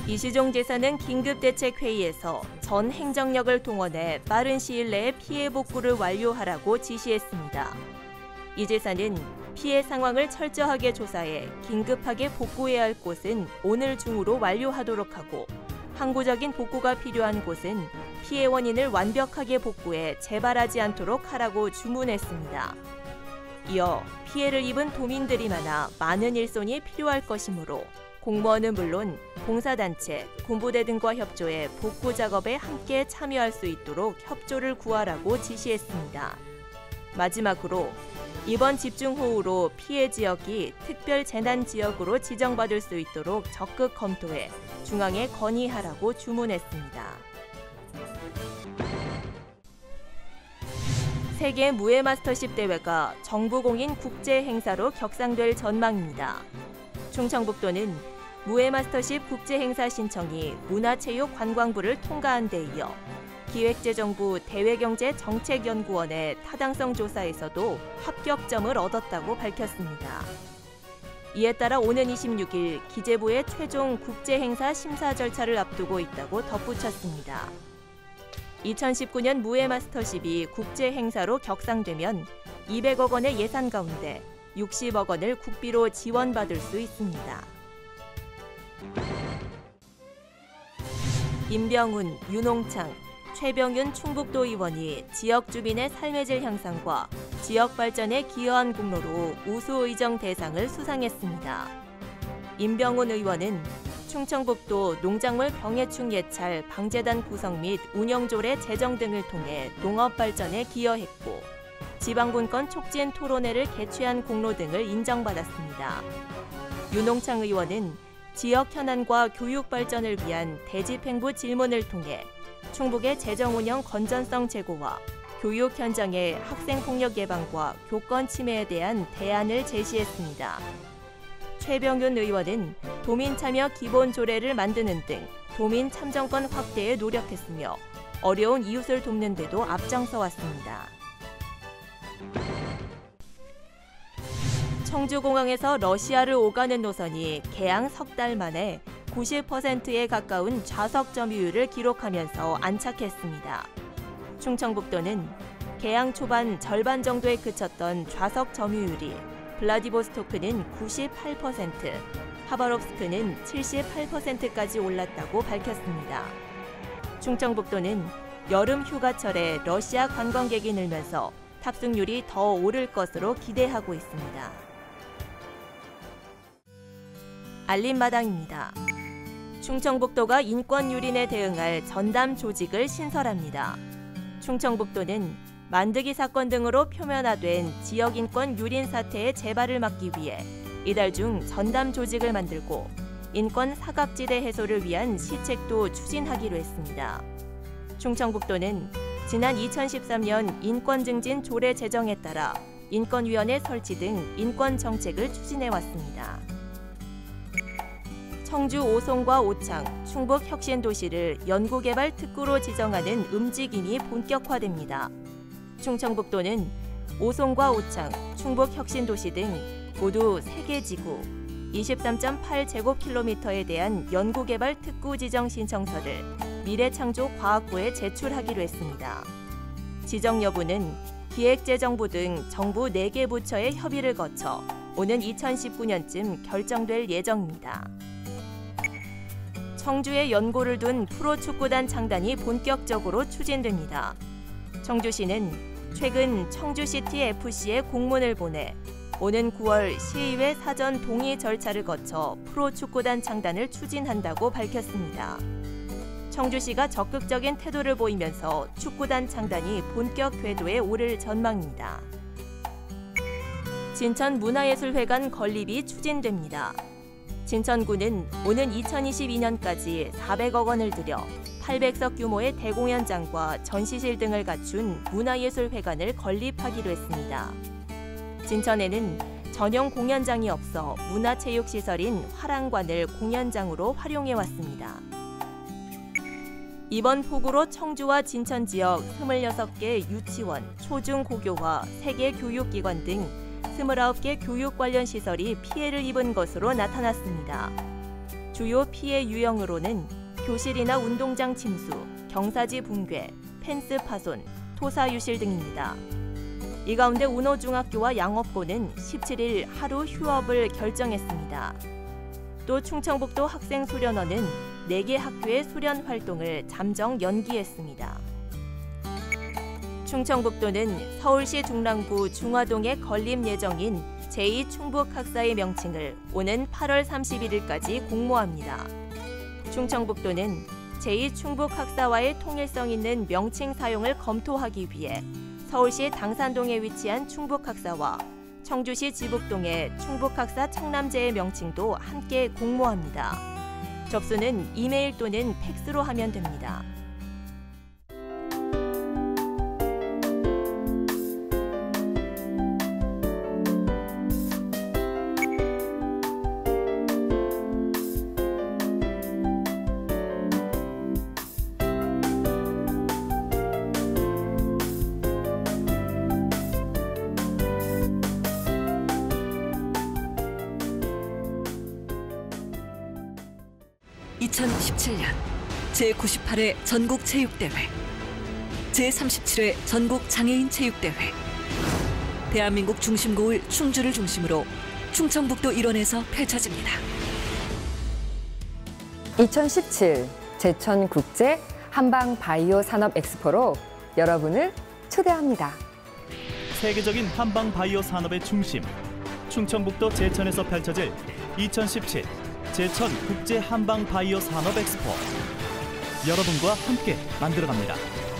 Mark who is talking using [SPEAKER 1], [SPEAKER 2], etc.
[SPEAKER 1] 이시종 지사는 긴급대책회의에서 전 행정력을 동원해 빠른 시일 내에 피해 복구를 완료하라고 지시했습니다. 이 지사는 피해 상황을 철저하게 조사해 긴급하게 복구해야 할 곳은 오늘 중으로 완료하도록 하고 항구적인 복구가 필요한 곳은 피해 원인을 완벽하게 복구해 재발하지 않도록 하라고 주문했습니다. 이어 피해를 입은 도민들이 많은 일손이 필요할 것이므로 공무원은 물론 봉사단체, 군부대 등과 협조해 복구 작업에 함께 참여할 수 있도록 협조를 구하라고 지시했습니다. 마지막으로 이번 집중호우로 피해 지역이 특별재난지역으로 지정받을 수 있도록 적극 검토해 중앙에 건의하라고 주문했습니다. 세계 무예 마스터십 대회가 정부 공인 국제 행사로 격상될 전망입니다. 충청북도는 무예 마스터십 국제 행사 신청이 문화체육관광부를 통과한 데 이어 기획재정부 대외경제정책연구원의 타당성 조사에서도 합격점을 얻었다고 밝혔습니다. 이에 따라 오는 26일 기재부의 최종 국제행사 심사 절차를 앞두고 있다고 덧붙였습니다. 2019년 무예 마스터십이 국제행사로 격상되면 200억 원의 예산 가운데 60억 원을 국비로 지원받을 수 있습니다. 임병훈, 윤홍창, 최병윤 충북도 의원이 지역 주민의 삶의 질 향상과 지역 발전에 기여한 공로로 우수의정 대상을 수상했습니다. 임병훈 의원은 충청북도 농작물 병해충 예찰 방재단 구성 및 운영조례 제정 등을 통해 농업 발전에 기여했고 지방분권 촉진 토론회를 개최한 공로 등을 인정받았습니다. 윤홍창 의원은 지역 현안과 교육 발전을 위한 대집행부 질문을 통해 충북의 재정운영 건전성 제고와 교육 현장의 학생폭력 예방과 교권 침해에 대한 대안을 제시했습니다. 최병윤 의원은 도민 참여 기본 조례를 만드는 등 도민 참정권 확대에 노력했으며 어려운 이웃을 돕는 데도 앞장서 왔습니다. 청주공항에서 러시아를 오가는 노선이 개항 석 달 만에 90%에 가까운 좌석 점유율을 기록하면서 안착했습니다. 충청북도는 개항 초반 절반 정도에 그쳤던 좌석 점유율이 블라디보스토크는 98%, 하바롭스크는 78%까지 올랐다고 밝혔습니다. 충청북도는 여름 휴가철에 러시아 관광객이 늘면서 탑승률이 더 오를 것으로 기대하고 있습니다. 알림마당입니다. 충청북도가 인권 유린에 대응할 전담 조직을 신설합니다. 충청북도는 만드기 사건 등으로 표면화된 지역 인권 유린 사태의 재발을 막기 위해 이달 중 전담 조직을 만들고 인권 사각지대 해소를 위한 시책도 추진하기로 했습니다. 충청북도는 지난 2013년 인권증진 조례 제정에 따라 인권위원회 설치 등 인권 정책을 추진해왔습니다. 청주 오송과 오창, 충북혁신도시를 연구개발 특구로 지정하는 움직임이 본격화됩니다. 충청북도는 오송과 오창, 충북혁신도시 등 모두 3개 지구, 23.8제곱킬로미터에 대한 연구개발 특구 지정 신청서를 미래창조과학부에 제출하기로 했습니다. 지정 여부는 기획재정부 등 정부 4개 부처의 협의를 거쳐 오는 2019년쯤 결정될 예정입니다. 청주에 연고를 둔 프로축구단 창단이 본격적으로 추진됩니다. 청주시는 최근 청주시티FC에 공문을 보내 오는 9월 시의회 사전 동의 절차를 거쳐 프로축구단 창단을 추진한다고 밝혔습니다. 청주시가 적극적인 태도를 보이면서 축구단 창단이 본격 궤도에 오를 전망입니다. 진천문화예술회관 건립이 추진됩니다. 진천구는 오는 2022년까지 400억 원을 들여 800석 규모의 대공연장과 전시실 등을 갖춘 문화예술회관을 건립하기로 했습니다. 진천에는 전용 공연장이 없어 문화체육시설인 화랑관을 공연장으로 활용해왔습니다. 이번 폭우로 청주와 진천 지역 26개 유치원, 초중고교와 3개 교육기관 등 29개 교육 관련 시설이 피해를 입은 것으로 나타났습니다. 주요 피해 유형으로는 교실이나 운동장 침수, 경사지 붕괴, 펜스 파손, 토사 유실 등입니다. 이 가운데 운호중학교와 양업고는 17일 하루 휴업을 결정했습니다. 또 충청북도 학생수련원은 4개 학교의 수련 활동을 잠정 연기했습니다. 충청북도는 서울시 중랑구 중화동에 건립 예정인 제2충북학사의 명칭을 오는 8월 31일까지 공모합니다. 충청북도는 제2충북학사와의 통일성 있는 명칭 사용을 검토하기 위해 서울시 당산동에 위치한 충북학사와 청주시 지북동의 충북학사 청남제의 명칭도 함께 공모합니다. 접수는 이메일 또는 팩스로 하면 됩니다.
[SPEAKER 2] (2017년) 제98회 전국체육대회, 제37회 전국장애인 체육대회, 대한민국 중심고을 충주를 중심으로 충청북도 일원에서 펼쳐집니다.
[SPEAKER 3] 2017 제천국제 한방바이오 산업 엑스포로 여러분을 초대합니다.
[SPEAKER 4] 세계적인 한방바이오 산업의 중심, 충청북도 제천에서 펼쳐질 2017 제천 국제 한방바이오 산업 엑스포. 여러분과 함께 만들어갑니다.